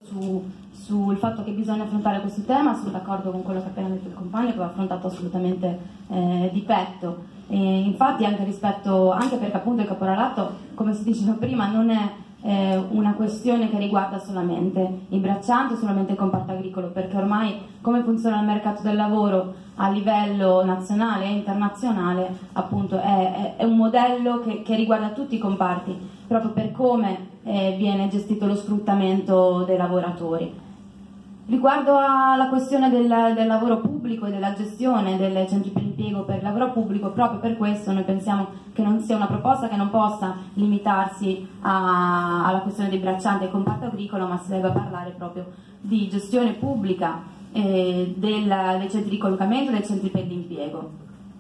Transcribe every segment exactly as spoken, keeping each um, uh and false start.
Su, sul fatto che bisogna affrontare questo tema, sono d'accordo con quello che ha appena detto il compagno, che va affrontato assolutamente eh, di petto. E infatti anche rispetto, anche perché appunto il caporalato, come si diceva prima, non è eh, una questione che riguarda solamente i braccianti o solamente il comparto agricolo, perché ormai come funziona il mercato del lavoro a livello nazionale e internazionale appunto è, è, è un modello che, che riguarda tutti i comparti, proprio per come eh, viene gestito lo sfruttamento dei lavoratori. Riguardo alla questione del, del lavoro pubblico e della gestione dei centri per l'impiego per il lavoro pubblico, proprio per questo noi pensiamo che non sia una proposta che non possa limitarsi a, alla questione dei braccianti e comparto agricolo, ma si deve parlare proprio di gestione pubblica eh, del, dei centri di collocamento e dei centri per l'impiego.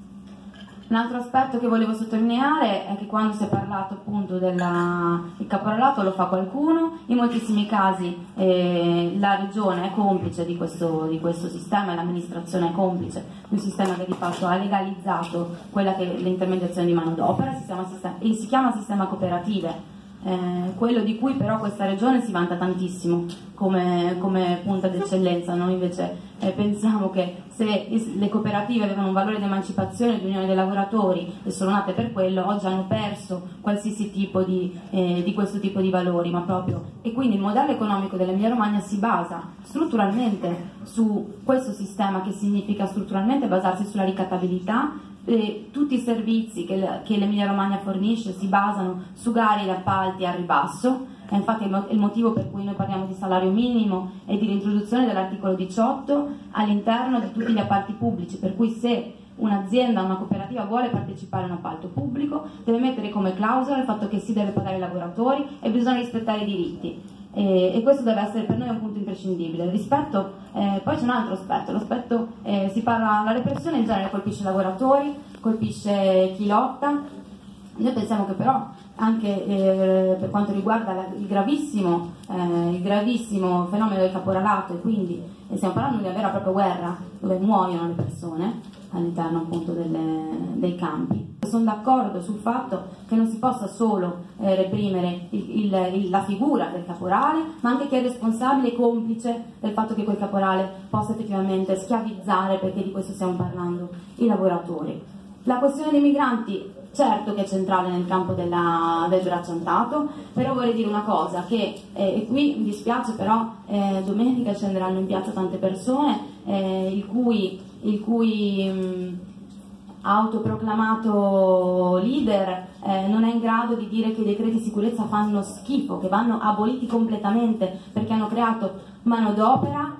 Un altro aspetto che volevo sottolineare è che quando si è parlato appunto del caporalato lo fa qualcuno, in moltissimi casi eh, la regione è complice di questo, di questo sistema e l'amministrazione è complice di un sistema che di fatto ha legalizzato quella che è l'intermediazione di manodopera e si chiama sistema cooperative. Eh, quello di cui però questa regione si vanta tantissimo come, come punta d'eccellenza. Noi invece eh, pensiamo che se le cooperative avevano un valore di emancipazione di unione dei lavoratori e sono nate per quello, oggi hanno perso qualsiasi tipo di, eh, di questo tipo di valori, ma proprio e quindi il modello economico dell'Emilia Romagna si basa strutturalmente su questo sistema, che significa strutturalmente basarsi sulla ricattabilità. E tutti i servizi che l'Emilia Romagna fornisce si basano su gare di appalti al ribasso, e infatti è il motivo per cui noi parliamo di salario minimo e di reintroduzione dell'articolo diciotto all'interno di tutti gli appalti pubblici, per cui se un'azienda, una cooperativa vuole partecipare a un appalto pubblico deve mettere come clausola il fatto che si deve pagare i lavoratori e bisogna rispettare i diritti. E, e questo deve essere per noi un punto imprescindibile. Rispetto, eh, poi c'è un altro aspetto, l'aspetto eh, si parla, la repressione in genere colpisce i lavoratori, colpisce chi lotta. Noi pensiamo che però anche eh, per quanto riguarda la, il, gravissimo, eh, il gravissimo fenomeno del caporalato, e quindi eh, stiamo parlando di una vera e propria guerra dove muoiono le persone all'interno appunto delle, dei campi. Sono d'accordo sul fatto che non si possa solo eh, reprimere il, il, il, la figura del caporale, ma anche che è responsabile e complice del fatto che quel caporale possa effettivamente schiavizzare, perché di questo stiamo parlando, i lavoratori. La questione dei migranti certo che è centrale nel campo della, del bracciantato, però vorrei dire una cosa, che eh, e qui mi dispiace, però eh, domenica scenderanno in piazza tante persone eh, il cui, il cui mh, autoproclamato leader eh, non è in grado di dire che i decreti di sicurezza fanno schifo, che vanno aboliti completamente perché hanno creato manodopera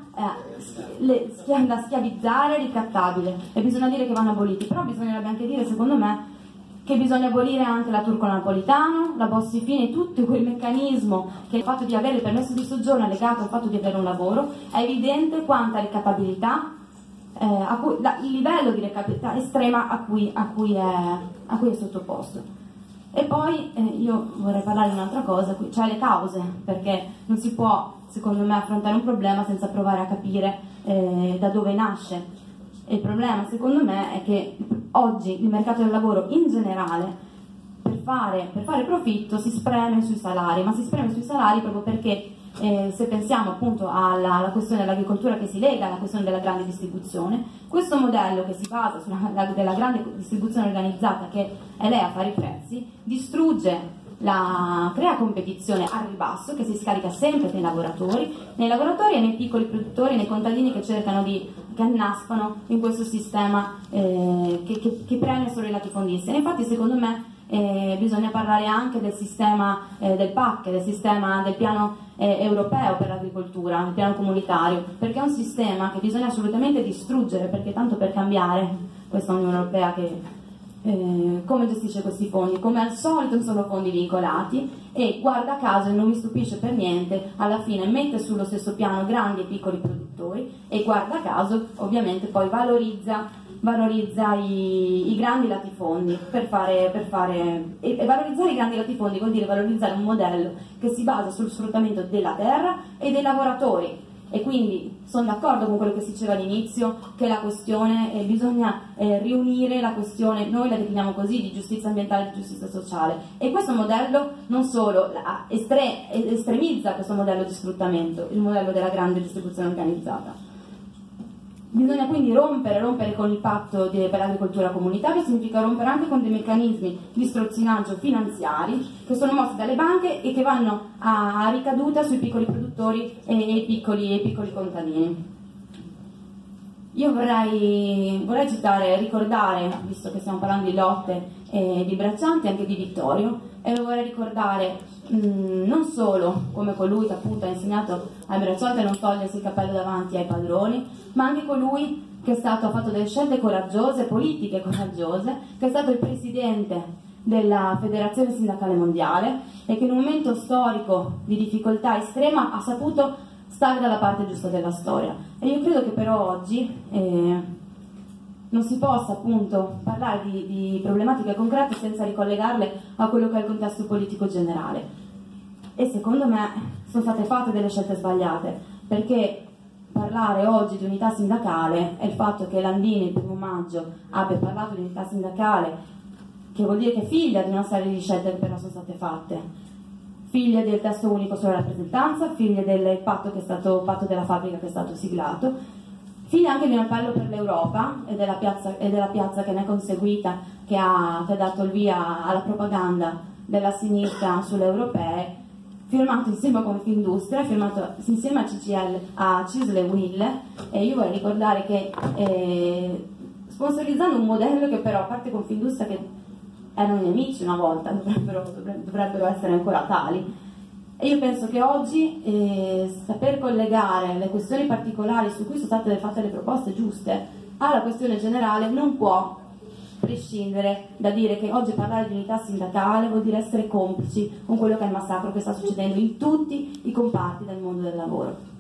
eh, da schiavizzare, ricattabile, e bisogna dire che vanno aboliti. Però bisognerebbe anche dire, secondo me, che bisogna abolire anche la Turco Napolitano, la Bossi-Fini, tutto quel meccanismo che il fatto di avere il permesso di soggiorno è legato al fatto di avere un lavoro. È evidente quanta ricattabilità, eh, a cui, la, il livello di ricattabilità estrema a cui, a cui, è, a cui è sottoposto. E poi eh, io vorrei parlare di un'altra cosa, cioè le cause, perché non si può, secondo me, affrontare un problema senza provare a capire eh, da dove nasce. E il problema, secondo me, è che oggi il mercato del lavoro in generale, per fare, per fare profitto, si spreme sui salari, ma si spreme sui salari proprio perché eh, se pensiamo appunto alla, alla questione dell'agricoltura che si lega alla questione della grande distribuzione, questo modello che si basa sulla della grande distribuzione organizzata, che è lei a fare i prezzi, distrugge, la, crea competizione al ribasso che si scarica sempre nei lavoratori, nei lavoratori e nei piccoli produttori, nei contadini che cercano di, che annaspano in questo sistema eh, che, che, che premia solo i latifondisti. E infatti secondo me eh, bisogna parlare anche del sistema eh, del P A C, del sistema del piano eh, europeo per l'agricoltura, del piano comunitario, perché è un sistema che bisogna assolutamente distruggere, perché tanto per cambiare questa Unione Europea che Eh, come gestisce questi fondi? Come al solito sono fondi vincolati e guarda caso, e non mi stupisce per niente, alla fine mette sullo stesso piano grandi e piccoli produttori e guarda caso ovviamente poi valorizza, valorizza i, i grandi latifondi per fare, per fare e, e valorizzare i grandi latifondi vuol dire valorizzare un modello che si basa sul sfruttamento della terra e dei lavoratori. e quindi sono d'accordo con quello che si diceva all'inizio, che la questione, eh, bisogna eh, riunire la questione, noi la definiamo così, di giustizia ambientale e di giustizia sociale, e questo modello non solo la, estre, estremizza questo modello di sfruttamento, il modello della grande distribuzione organizzata. Bisogna quindi rompere, rompere con il patto di, per l'agricoltura comunitaria, significa rompere anche con dei meccanismi di strozzinaggio finanziari che sono mossi dalle banche e che vanno a, a ricaduta sui piccoli produttori e i piccoli, e i piccoli contadini. Io vorrei, vorrei citare, ricordare, visto che stiamo parlando di lotte e di braccianti, anche di Vittorio, e vorrei ricordare mh, non solo come colui che appunto ha insegnato ai braccianti a non togliersi il cappello davanti ai padroni, ma anche colui che è stato, ha fatto delle scelte coraggiose, politiche coraggiose, che è stato il presidente della Federazione Sindacale Mondiale e che in un momento storico di difficoltà estrema ha saputo stare dalla parte giusta della storia. E io credo che però oggi eh, non si possa appunto parlare di, di problematiche concrete senza ricollegarle a quello che è il contesto politico generale. E secondo me sono state fatte delle scelte sbagliate, perché parlare oggi di unità sindacale e il fatto che Landini il primo maggio abbia parlato di unità sindacale, che vuol dire che è figlia di una serie di scelte che però sono state fatte, figlia del testo unico sulla rappresentanza, figlia del patto, che è stato, patto della fabbrica che è stato siglato, figlia anche di un appello per l'Europa e della piazza, e della piazza che ne è conseguita, che ha, che ha dato il via alla propaganda della sinistra sulle europee, firmato insieme a Confindustria, firmato insieme a C C L, a Cisle e Will, e io vorrei ricordare che eh, sponsorizzando un modello che però, a parte Confindustria che erano nemici una volta, dovrebbero, dovrebbero essere ancora tali, e io penso che oggi eh, saper collegare le questioni particolari su cui sono state fatte le proposte giuste alla questione generale non può prescindere da dire che oggi parlare di unità sindacale vuol dire essere complici con quello che è il massacro che sta succedendo in tutti i comparti del mondo del lavoro.